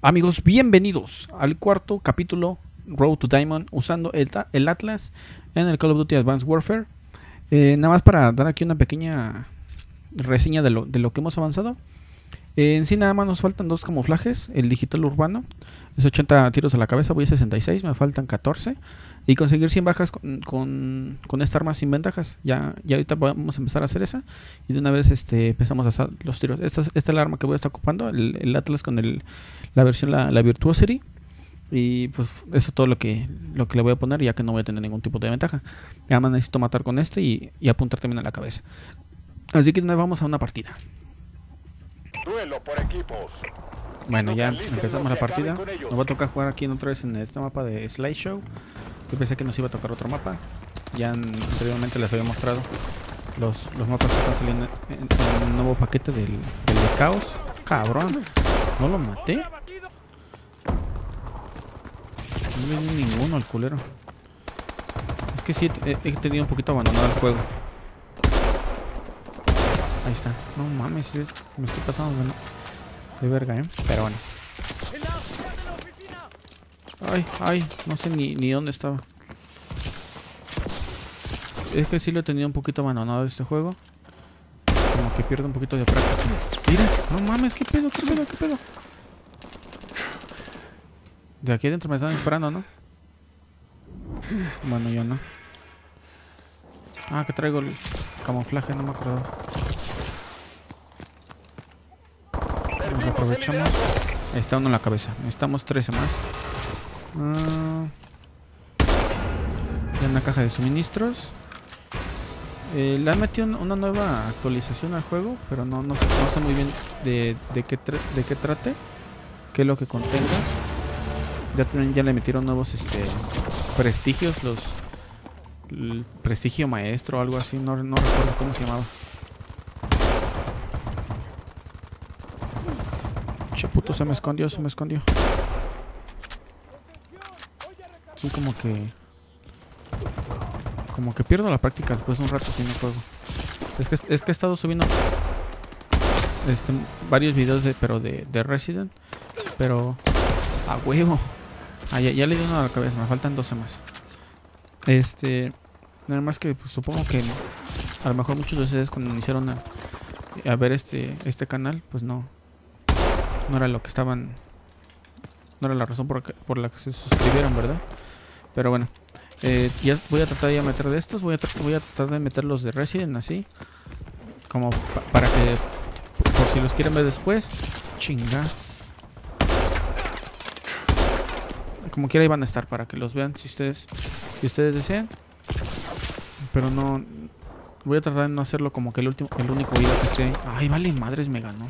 Amigos, bienvenidos al cuarto capítulo Road to Diamond usando el Atlas en el Call of Duty Advanced Warfare. Nada más para dar aquí una pequeña reseña de lo que hemos avanzado. En sí nada más nos faltan dos camuflajes. El digital urbano es 80 tiros a la cabeza, voy a 66, me faltan 14. Y conseguir 100 bajas con esta arma sin ventajas. Ya ahorita vamos a empezar a hacer esa. Y de una vez empezamos a hacer los tiros. Esta es la arma que voy a estar ocupando, el Atlas con la versión, la Virtuosity. Y pues eso es todo lo que le voy a poner, ya que no voy a tener ningún tipo de ventaja. Ya más necesito matar con este y apuntar también a la cabeza. Así que nos vamos a una partida. Duelo por equipos. Bueno, ya empezamos la partida. Nos va a tocar jugar aquí otra vez en este mapa de Slideshow. Yo pensé que nos iba a tocar otro mapa. Ya anteriormente les había mostrado los mapas que están saliendo en un nuevo paquete del de Caos. Cabrón, no lo maté. No le di ninguno al culero. Es que sí, he tenido un poquito abandonado el juego. Ahí está. No mames, me estoy pasando de verga, pero bueno. Ay, no sé ni dónde estaba. Es que sí lo he tenido un poquito abandonado este juego. Como que pierdo un poquito de práctica. Mira, no mames, qué pedo. De aquí adentro me están disparando, ¿no? Bueno, yo no. Ah, que traigo el camuflaje, no me acuerdo. Nos aprovechamos. Ahí está uno en la cabeza. Necesitamos 13 más. Ya una caja de suministros. Le han metido una nueva actualización al juego, pero no sé muy bien de qué trate, qué es lo que contenga. Ya le metieron nuevos prestigios, el prestigio maestro o algo así, no recuerdo cómo se llamaba. Che puto, se me escondió. Sí, como que pierdo la práctica después de un rato si no juego. Es que he estado subiendo varios videos de Resident, pero a huevo. Ya le di uno a la cabeza, me faltan 12 más. Nada más que pues, supongo que a lo mejor muchos de ustedes cuando iniciaron a ver este canal, pues no era lo que estaban, no era la razón por la que se suscribieron, ¿verdad? Pero bueno, ya voy a tratar de meter de estos, voy a tratar de meter los de Resident así, como para que por si los quieren ver después. Chinga. Como quiera iban a estar para que los vean si ustedes desean. Pero no voy a tratar de no hacerlo como que el único video que esté. Ay, vale madres, me ganó.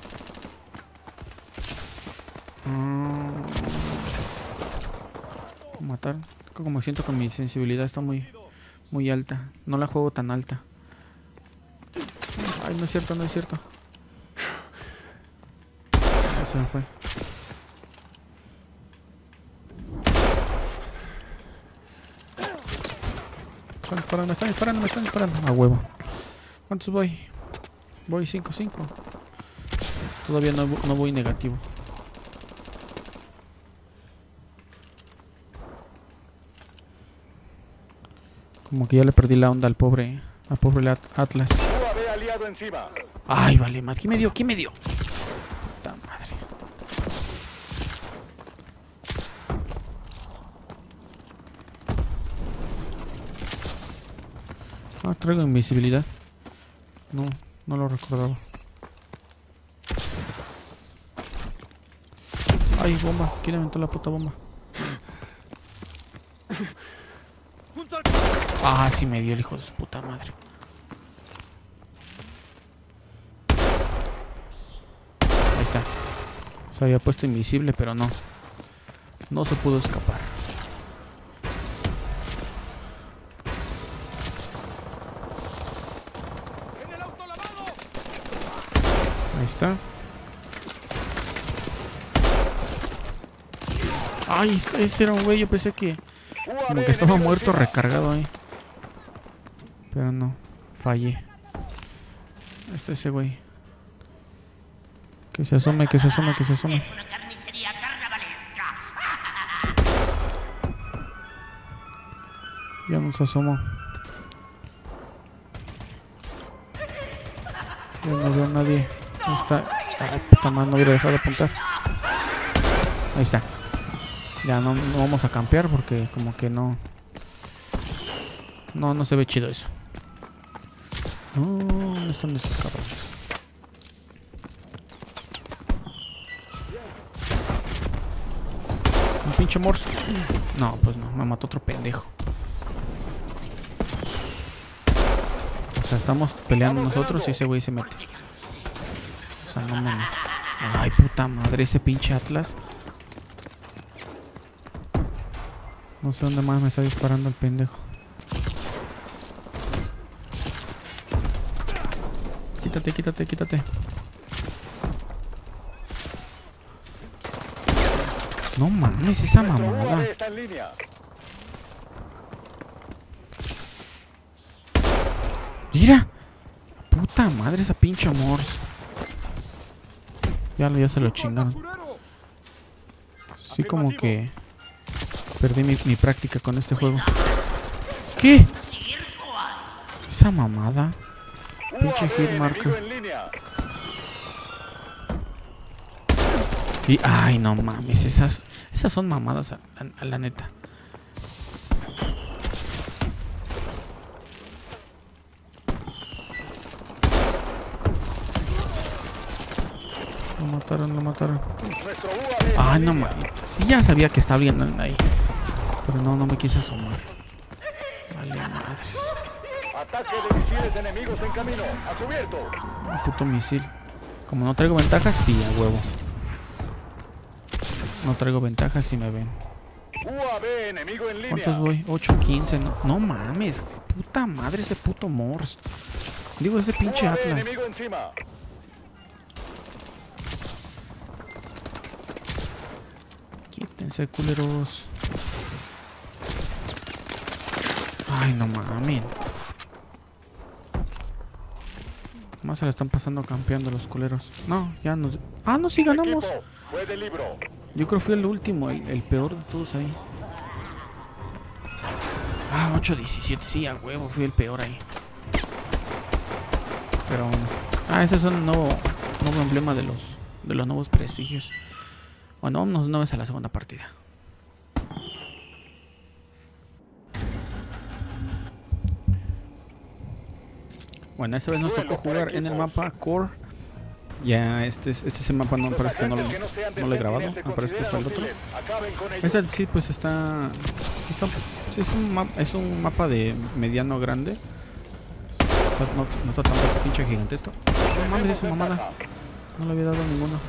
Matar. Como siento que mi sensibilidad está muy alta. No la juego tan alta. Ay, no es cierto. Ya se me fue. Me están disparando. A huevo. ¿Cuántos voy? Voy 5. Todavía no voy negativo. Como que ya le perdí la onda al pobre Atlas. Ay, vale, más. ¿Quién me dio? Puta madre. Ah, traigo invisibilidad. No lo recordaba. Ay, bomba. ¿Quién aventó la puta bomba? Ah, sí me dio el hijo de su puta madre. Ahí está. Se había puesto invisible, pero no se pudo escapar. Ahí está. Ay, ese era un güey. Yo pensé que como que estaba muerto recargado ahí. Pero no, fallé. Ese güey. Que se asome. Ya no se asomó. Ya no veo a nadie. Ahí está. Ay, puta madre, no hubiera dejado de apuntar. Ahí está. Ya no vamos a campear porque como que no. No se ve chido eso. No, ¿dónde están esos cabrones? Un pinche morso. No, pues no, me mató otro pendejo. O sea, estamos peleando nosotros y ese güey se mete. O sea, no mames. Ay, puta madre, ese pinche Atlas. No sé dónde más me está disparando el pendejo. Quítate, quítate, quítate. No mames, esa mamada. Mira. Puta madre, esa pinche Morse. Ya se lo chingaron. Sí, como que perdí mi práctica con este juego. ¿Qué? Esa mamada. Pinche hit marker. Y ay, no mames, esas son mamadas a la neta. Lo mataron. Ay, no mames. Sí, ya sabía que estaba viendo ahí. Pero no me quise asomar. Vale, madres. Ataque de misiles enemigos en camino. A cubierto. Un puto misil. Como no traigo ventajas, sí, a huevo. No traigo ventajas si me ven. UAV enemigo en línea. ¿Cuántos voy? 8, 15. No mames. Puta madre ese puto Morse. Digo, ese pinche UAV Atlas. enemigo encima. Quítense, culeros. Ay, no mames. Más se la están pasando campeando los culeros. No, ya nos... Ah, no, sí ganamos. Equipo, fue de libro. Yo creo que fui el último, el peor de todos ahí. Ah, 8-17, sí, a huevo, fui el peor ahí. Pero bueno. Ah, ese es un nuevo emblema de los nuevos prestigios. Bueno, vámonos una vez a la segunda partida. Bueno, esta vez nos tocó jugar en el mapa Core. Ya este mapa no parece que no lo he grabado, me parece que fue el otro. Este sí pues está sí, es un mapa de mediano grande. No está tan pinche gigante esto. No mames, esa mamada. No le había dado ninguno.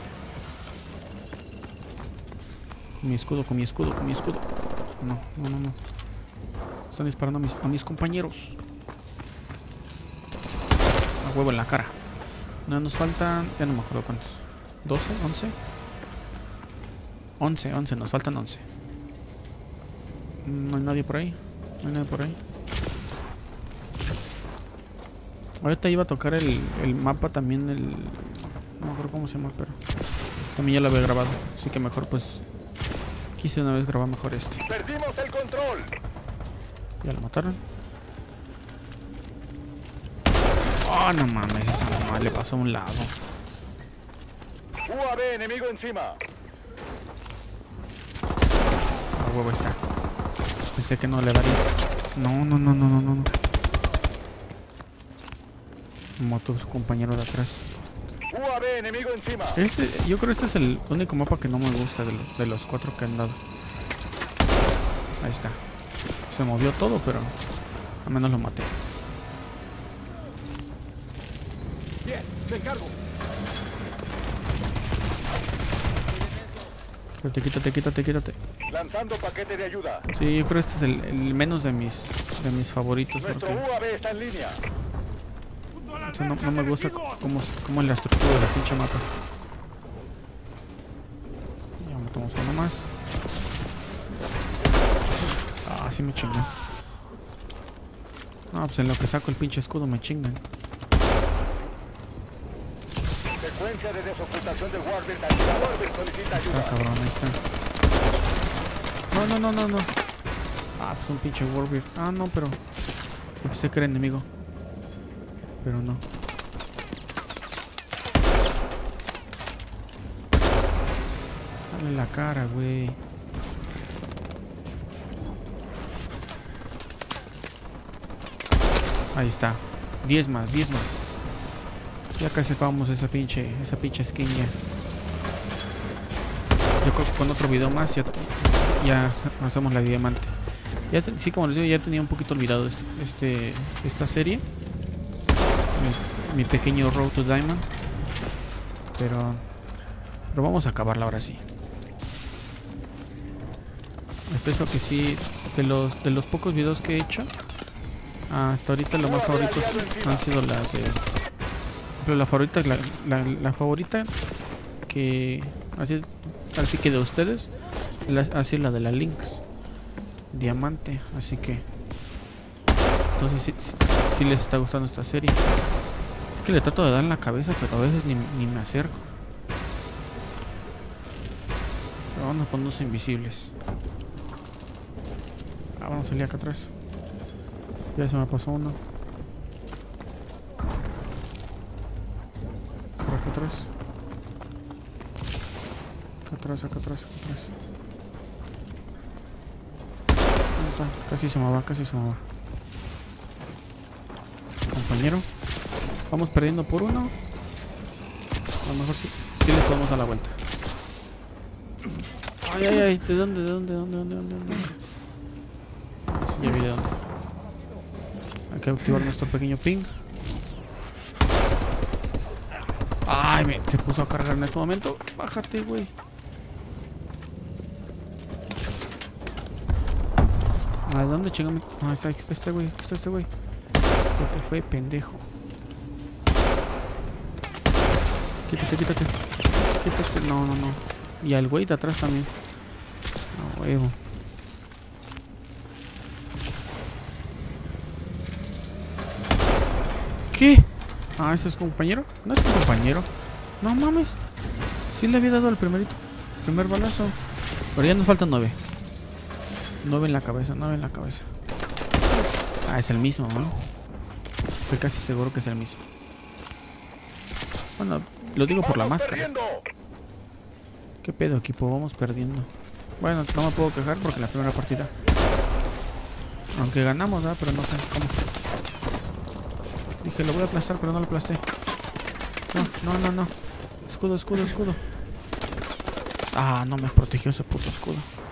Con mi escudo. No. Están disparando a mis compañeros. A huevo en la cara. No, nos faltan... Ya no me acuerdo cuántos. ¿12? ¿11? 11, nos faltan 11. No hay nadie por ahí. Ahorita iba a tocar el mapa también, no me acuerdo cómo se llama, pero también ya lo había grabado. Así que mejor pues... Quise una vez grabar mejor este. Perdimos el control. Ya lo mataron. Oh, no mames, esa mamá le pasó a un lado. UAV enemigo encima. A huevo está. Pensé que no le daría. No. Mató a su compañero de atrás. UAV enemigo encima. Yo creo que este es el único mapa que no me gusta de los 4 que han dado. Ahí está. Se movió todo, pero al menos lo maté. Bien, me encargo. Quítate. Lanzando paquete de ayuda. Sí, yo creo que este es el menos de mis favoritos. Nuestro Porque UAV está en línea. o sea, no me gusta cómo es la estructura de la pinche mapa. Ya matamos uno más. Ah, sí me chingan. No, pues en lo que saco el pinche escudo me chingan. Secuencia de desocultación del Warbird. Warbird solicita ayuda. Está cabrón, ahí está. No. Ah, pues un pinche Warbeard. Ah, no, pero pensé que era enemigo. Pero no. Dale la cara, güey. Ahí está. 10 más, 10 más. Ya casi acabamos esa pinche skin ya. Yo creo que con otro video más ya hacemos la diamante. Ya sí, como les digo, ya tenía un poquito olvidado esta serie. Mi pequeño Road to Diamond. Pero vamos a acabarla ahora sí. Hasta eso que sí, de los pocos videos que he hecho, hasta ahorita los más favoritos han sido las pero la favorita que así que de ustedes ha sido la de la Lynx Diamante, así que entonces sí les está gustando esta serie. Es que le trato de dar en la cabeza, pero a veces ni me acerco. Pero vamos a ponernos invisibles. Vamos a salir acá atrás. Ya se me pasó uno. Por acá atrás. Acá atrás, acá atrás, acá atrás. ¿Dónde está? Casi se me va, casi se me va. Compañero. Vamos perdiendo por uno. A lo mejor sí le podemos dar la vuelta. Ay, ay, ay. ¿De dónde? Sí, ya vi de dónde. Hay que activar nuestro pequeño ping. Ay, se puso a cargar en este momento. Bájate, güey. ¿A dónde chingame? Ah, está este güey. Se te fue, pendejo. Quítate. No. Y al güey de atrás también. A huevo. ¿Qué? Ah, ¿ese es compañero? No es un compañero. No mames. Sí le había dado el primer balazo. Pero ya nos faltan 9. 9 en la cabeza. Ah, es el mismo, ¿no? Estoy casi seguro que es el mismo. Bueno, lo digo por la máscara. ¿Qué pedo, equipo? Vamos perdiendo. Bueno, no me puedo quejar porque la primera partida, aunque ganamos, ¿verdad? Pero no sé cómo. Dije, lo voy a aplastar, pero no lo aplasté. No. Escudo. Ah, no me protegió ese puto escudo.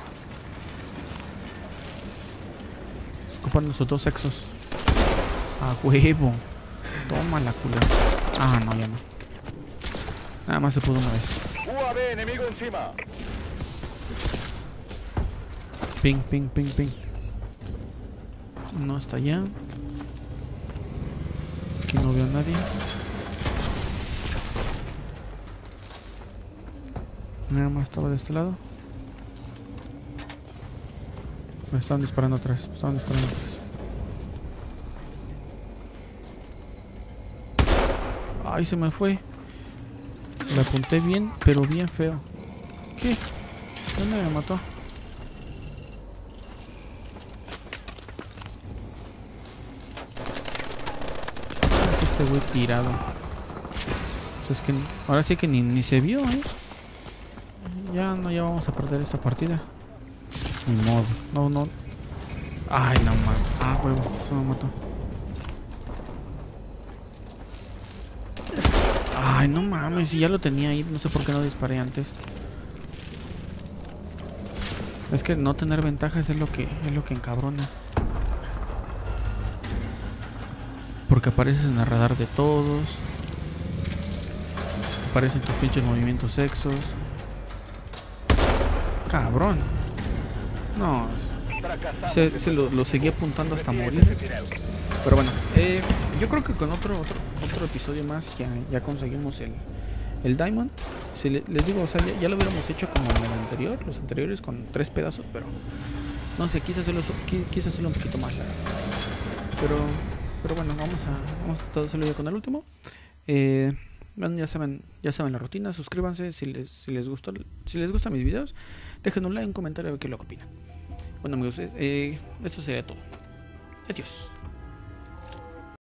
Escupan sus 2 sexos. A huevo. Toma la culera. Ah, no, ya no. Nada más se pudo una vez. UAV enemigo encima. Ping. No está allá. Aquí no veo a nadie. Nada más estaba de este lado. Me estaban disparando atrás. Ay, se me fue. Le apunté bien, pero bien feo. ¿Qué? ¿Dónde me mató? Es este güey tirado. Pues es que ahora sí que ni se vio, ¿eh? Ya vamos a perder esta partida. Ni modo. No. Ay, no mames. Ah, huevo. Se me mató. Ay, no mames. Si ya lo tenía ahí. No sé por qué no disparé antes. Es que no tener ventajas es lo que encabrona. Porque apareces en el radar de todos. Aparecen tus pinches movimientos sexos. Cabrón. No. Se lo seguí apuntando hasta morir. Pero bueno, yo creo que con otro episodio más ya conseguimos el Diamond. Si les digo, o sea, ya lo hubiéramos hecho como en el anterior, los anteriores con 3 pedazos, pero no sé, quise hacerlo un poquito más largo. Pero bueno, vamos a tratar de hacerlo ya con el último. Bueno, ya saben la rutina. Suscríbanse si les gustan mis videos. Dejen un like, un comentario a ver qué es lo que opinan. Bueno amigos, eso sería todo. Adiós.